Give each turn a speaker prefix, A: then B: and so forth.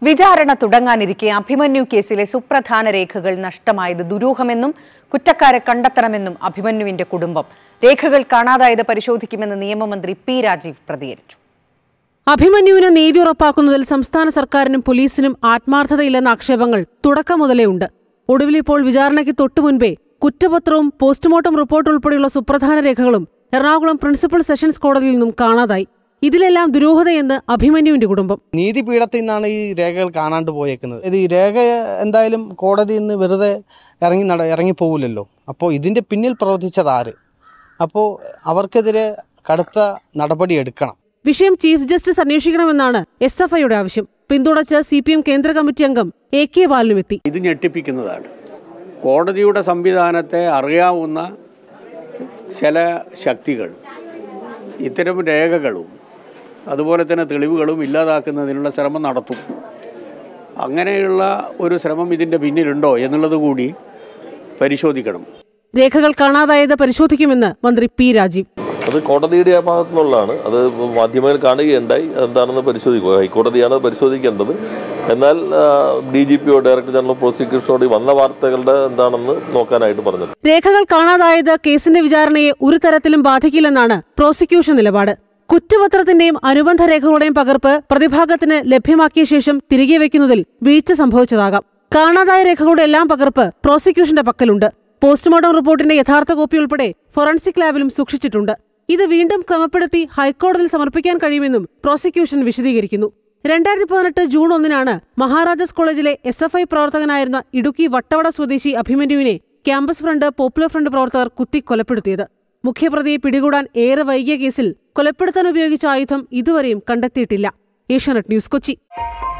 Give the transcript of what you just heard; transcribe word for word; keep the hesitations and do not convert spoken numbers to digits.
A: വിചാരണ തുടങ്ങാനിരിക്കെ അഭിമന്യു കേസിലെ സുപ്രധാന രേഖകൾ നഷ്ടമായത് ദുരൂഹമെന്നും കുറ്റക്കാരെ കണ്ടെത്തണമെന്നും അഭിമന്യുവിന്റെ കുടുംബം. രേഖകൾ കാണാതായത് പരിശോധിക്കുമെന്ന് നിയമമന്ത്രി പി രാജീവ് പ്രതികരിച്ചു.
B: അഭിമന്യുവിന് നീതി ഉറപ്പാക്കുന്നതിൽ സംസ്ഥാന സർക്കാരിനും പോലീസിനും ആത്മാർത്ഥതയില്ലെന്ന ആക്ഷേപങ്ങൾ തുടക്കം മുതലേ ഉണ്ട്. ഒടുവിലിപ്പോൾ വിചാരണയ്ക്ക് തൊട്ടുമുൻപേ കുറ്റപത്രവും പോസ്റ്റ്മോർട്ടം റിപ്പോർട്ട് ഉൾപ്പെടെയുള്ള സുപ്രധാന രേഖകളും എറണാകുളം പ്രിൻസിപ്പൽ സെഷൻസ് കോടതിയിൽ നിന്നും കാണാതായി. ഇതിലെല്ലാം ദുരൂഹതയെന്ന് അഭിമന്യുവിന്റെ കുടുംബം.
C: നീതിപീഠത്തിൽ നിന്നാണ് ഈ രേഖകൾ കാണാണ്ട് പോയേക്കുന്നത്. ഇത് ഈ രേഖ എന്തായാലും കോടതിയിൽ നിന്ന് വെറുതെ ഇറങ്ങി നട ഇറങ്ങിപ്പോകില്ലല്ലോ. അപ്പോൾ ഇതിൻ്റെ പിന്നിൽ പ്രവർത്തിച്ചത് ആര്? അപ്പോൾ അവർക്കെതിരെ കടുത്ത നടപടി എടുക്കണം.
B: വിഷയം ചീഫ് ജസ്റ്റിസ് അന്വേഷിക്കണമെന്നാണ് എസ് എഫ് ഐയുടെ ആവശ്യം. പിന്തുണച്ച് സി പി എം കേന്ദ്ര കമ്മിറ്റി അംഗം എ കെ ബാലനുമെത്തി.
D: ഇത് ഞെട്ടിപ്പിക്കുന്നതാണ്. കോടതിയുടെ സംവിധാനത്തെ അറിയാവുന്ന ചില ശക്തികൾ ഇത്തരം രേഖകളും അതുപോലെ തന്നെ തെളിവുകളും ഇല്ലാതാക്കുന്നതിനുള്ള ശ്രമം നടത്തും. അങ്ങനെയുള്ള ഒരു ശ്രമം ഇതിൻ്റെ പിന്നിലുണ്ടോ എന്നുള്ളത് കൂടി പരിശോധിക്കണം.
B: രേഖകൾ കാണാതായത് പരിശോധിക്കുമെന്ന് മന്ത്രി പി രാജീവ്.
E: അത് കോടതിയുടെ ഭാഗത്തു നിന്നുള്ളതാണ്. അത് മാധ്യമങ്ങൾ കാണുകയുണ്ടായി. എന്താണെന്ന് പരിശോധിക്കുക. ഹൈക്കോടതിയാണ് പരിശോധിക്കേണ്ടത്. എന്നാൽ ഡി ജി പിയോ ഡയറക്ടർ ജനറൽ പ്രോസിക്യൂഷനോട് വന്ന വാർത്തകളുടെ എന്താണെന്ന് നോക്കാനായിട്ട് പറഞ്ഞത്.
B: രേഖകൾ കാണാതായത് കേസിന്റെ വിചാരണയെ ഒരു തരത്തിലും ബാധിക്കില്ലെന്നാണ് പ്രോസിക്യൂഷൻ നിലപാട്. കുറ്റപത്രത്തിന്റെയും അനുബന്ധ രേഖകളുടെയും പകർപ്പ് പ്രതിഭാഗത്തിന് ലഭ്യമാക്കിയ ശേഷം തിരികെ വയ്ക്കുന്നതിൽ വീഴ്ച സംഭവിച്ചതാകാം. കാണാതായ രേഖകളുടെ എല്ലാം പകർപ്പ് പ്രോസിക്യൂഷന്റെ പക്കലുണ്ട്. പോസ്റ്റ്മോർട്ടം റിപ്പോർട്ടിന്റെ യഥാർത്ഥ കോപ്പി ഉൾപ്പെടെ ഫോറൻസിക് ലാബിലും സൂക്ഷിച്ചിട്ടുണ്ട്. ഇത് വീണ്ടും ക്രമപ്പെടുത്തി ഹൈക്കോടതിയിൽ സമർപ്പിക്കാൻ കഴിയുമെന്നും പ്രോസിക്യൂഷൻ വിശദീകരിക്കുന്നു. രണ്ടായിരത്തി പതിനെട്ട് ജൂൺ ഒന്നിനാണ് മഹാരാജാസ് കോളേജിലെ എസ് എഫ് ഐ പ്രവർത്തകനായിരുന്ന ഇടുക്കി വട്ടവട സ്വദേശി അഭിമന്യുവിനെ ക്യാമ്പസ് ഫ്രണ്ട് പോപ്പുലർ ഫ്രണ്ട് പ്രവർത്തകർ കുത്തി കൊലപ്പെടുത്തിയത്. മുഖ്യപ്രതിയെ പിടികൂടാൻ ഏറെ വൈകിയ കേസിൽ കൊലപ്പെടുത്താൻ ഉപയോഗിച്ച ആയുധം ഇതുവരെയും കണ്ടെത്തിയിട്ടില്ല. Asianet news, Kochi.